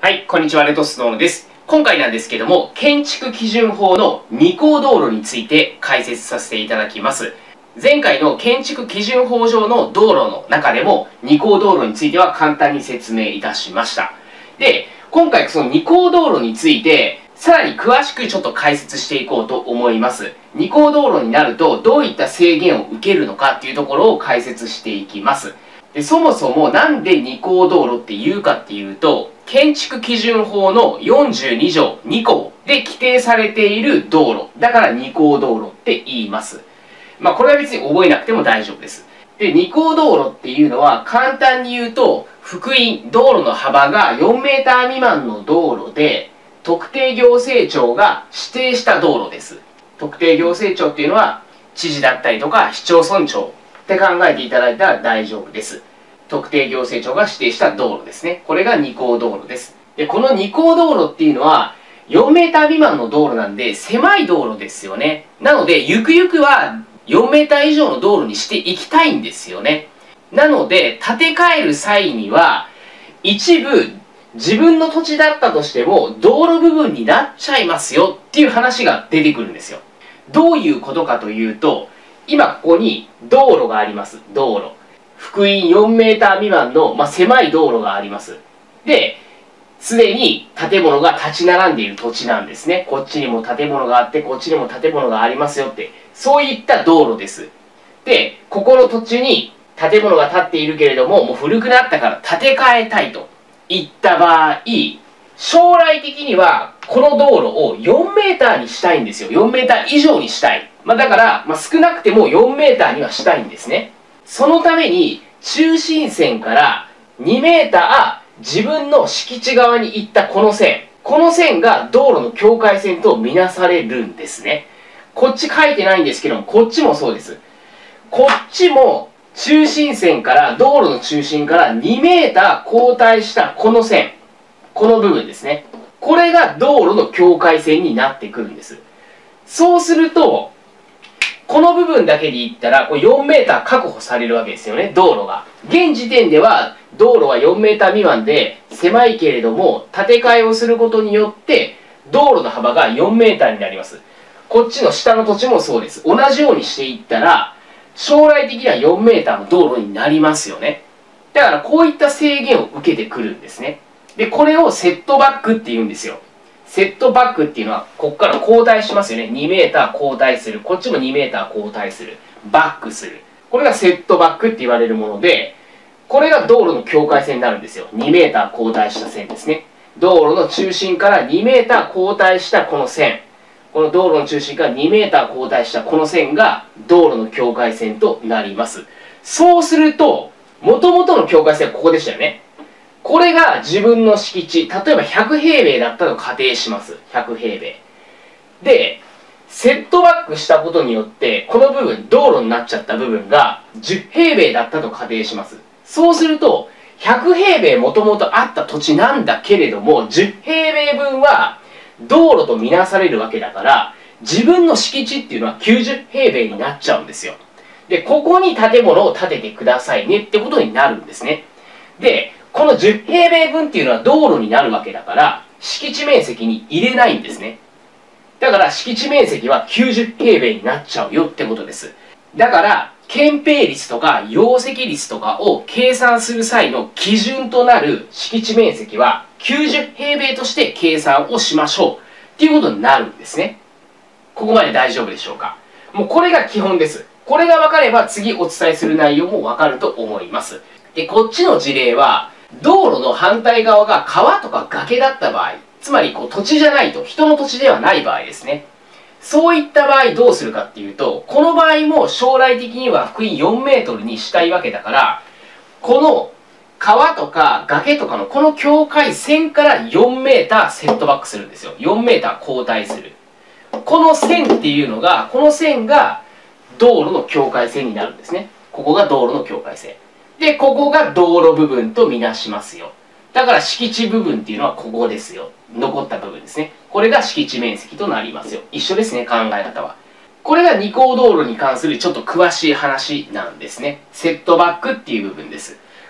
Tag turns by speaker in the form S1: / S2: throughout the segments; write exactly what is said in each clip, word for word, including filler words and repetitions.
S1: はい、こんにちは、レトスノーノです。今回なんですけども、建築基準法の二項道路について解説させていただきます。前回の建築基準法上の道路の中でも二項道路については簡単に説明いたしました。で、今回その二項道路についてさらに詳しくちょっと解説していこうと思います。二項道路になるとどういった制限を受けるのかっていうところを解説していきます。で、そもそもなんで二項道路っていうかっていうと、建築基準法のよんじゅうに条に項で規定されている道路。だから二項道路って言います。まあこれは別に覚えなくても大丈夫です。で、二項道路っていうのは簡単に言うと、幅員、道路の幅がよんメーター未満の道路で、特定行政庁が指定した道路です。特定行政庁っていうのは、知事だったりとか市町村長って考えていただいたら大丈夫です。特定行政庁が指定した道路ですね。これが二項道路です。で、この二項道路っていうのは、よんメーター未満の道路なんで、狭い道路ですよね。なので、ゆくゆくはよんメーター以上の道路にしていきたいんですよね。なので、建て替える際には、一部、自分の土地だったとしても、道路部分になっちゃいますよっていう話が出てくるんですよ。どういうことかというと、今ここに道路があります。道路。幅員よんメーター未満の、まあ、狭い道路があります。で、すでに建物が立ち並んでいる土地なんですね。こっちにも建物があって、こっちにも建物がありますよって、そういった道路です。で、ここの土地に建物が建っているけれども、もう古くなったから建て替えたいといった場合、将来的にはこの道路をよんメーターにしたいんですよ。よんメーター以上にしたい。まあ、だから、まあ、少なくてもよんメーターにはしたいんですね。そのために中心線からにメーター自分の敷地側に行ったこの線、この線が道路の境界線とみなされるんですね。こっち書いてないんですけども、こっちもそうです。こっちも中心線から道路の中心からにメーター後退したこの線、この部分ですね。これが道路の境界線になってくるんです。そうするとこの部分だけで言ったら、これよんメーター確保されるわけですよね、道路が。現時点では、道路はよんメーター未満で狭いけれども、建て替えをすることによって、道路の幅がよんメーターになります。こっちの下の土地もそうです。同じようにしていったら、将来的にはよんメーターの道路になりますよね。だから、こういった制限を受けてくるんですね。で、これをセットバックって言うんですよ。セットバックっていうのは、ここから後退しますよね。にメーター後退する。こっちもにメーター後退する。バックする。これがセットバックって言われるもので、これが道路の境界線になるんですよ。にメーター後退した線ですね。道路の中心からにメーター後退したこの線。この道路の中心からにメーター後退したこの線が道路の境界線となります。そうすると、元々の境界線はここでしたよね。これが自分の敷地、例えばひゃくへいべいだったと仮定します。ひゃくへいべい。で、セットバックしたことによって、この部分、道路になっちゃった部分がじゅっへいべいだったと仮定します。そうすると、ひゃくへいべいもともとあった土地なんだけれども、じゅっへいべいぶんは道路とみなされるわけだから、自分の敷地っていうのはきゅうじゅっへいべいになっちゃうんですよ。で、ここに建物を建ててくださいねってことになるんですね。で、このじゅっへいべいぶんっていうのは道路になるわけだから、敷地面積に入れないんですね。だから敷地面積はきゅうじゅっへいべいになっちゃうよってことです。だから、建蔽率とか容積率とかを計算する際の基準となる敷地面積はきゅうじゅっへいべいとして計算をしましょうっていうことになるんですね。ここまで大丈夫でしょうか。もうこれが基本です。これが分かれば次お伝えする内容も分かると思います。で、こっちの事例は、道路の反対側が川とか崖だった場合、つまりこう土地じゃないと、人の土地ではない場合ですね。そういった場合どうするかっていうと、この場合も将来的には幅員よんメートルにしたいわけだから、この川とか崖とかのこの境界線からよんメーターセットバックするんですよ。よんメーター後退する。この線っていうのが、この線が道路の境界線になるんですね。ここが道路の境界線。で、ここが道路部分とみなしますよ。だから敷地部分っていうのはここですよ。残った部分ですね。これが敷地面積となりますよ。一緒ですね、考え方は。これが二項道路に関するちょっと詳しい話なんですね。セットバックっていう部分です。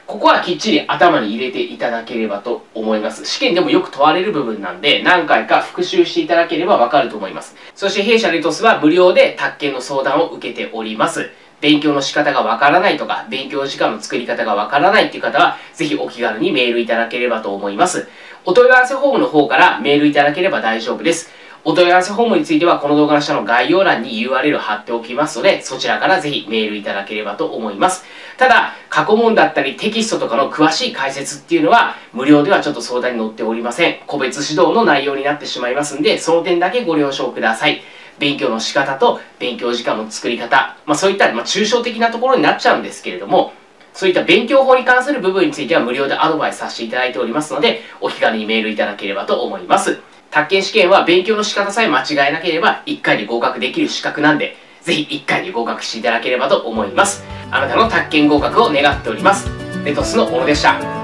S1: ここはきっちり頭に入れていただければと思います。試験でもよく問われる部分なんで、何回か復習していただければわかると思います。そして弊社レトスは無料で宅建の相談を受けております。勉強の仕方がわからないとか、勉強時間の作り方がわからないっていう方は、ぜひお気軽にメールいただければと思います。お問い合わせフォームの方からメールいただければ大丈夫です。お問い合わせフォームについてはこの動画の下の概要欄に ユーアールエル 貼っておきますので、そちらからぜひメールいただければと思います。ただ、過去問だったりテキストとかの詳しい解説っていうのは無料ではちょっと相談に乗っておりません。個別指導の内容になってしまいますんで、その点だけご了承ください。勉強の仕方と勉強時間の作り方、まあそういった、まあ、抽象的なところになっちゃうんですけれども、そういった勉強法に関する部分については無料でアドバイスさせていただいておりますので、お気軽にメールいただければと思います。宅建試験は勉強の仕方さえ間違えなければいっかいで合格できる資格なんで、ぜひいっかいで合格していただければと思います。あなたの宅建合格を願っております。レトスの小野でした。